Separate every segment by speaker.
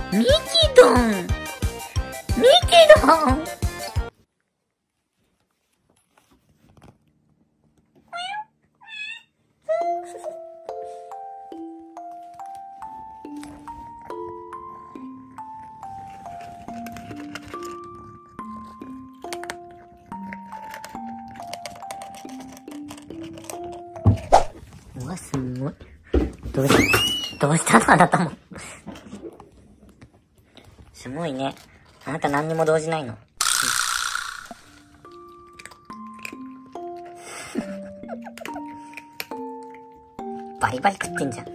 Speaker 1: ミキドン、ミキドン。うわ、すごい。どうしたのあなたも。すごいね。あなた何にも動じないの。バリバリ食ってんじゃん。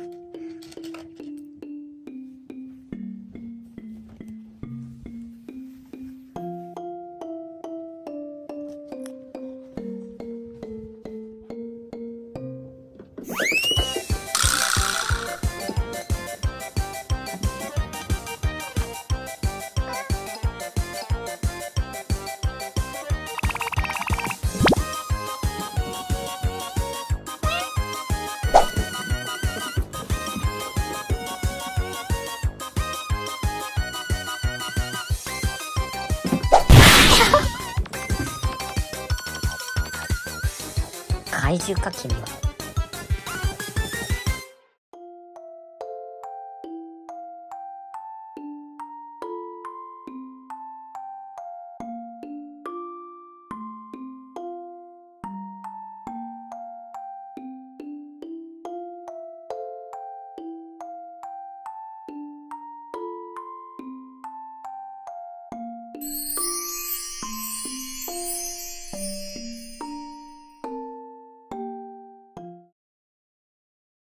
Speaker 1: 怪獣か君は。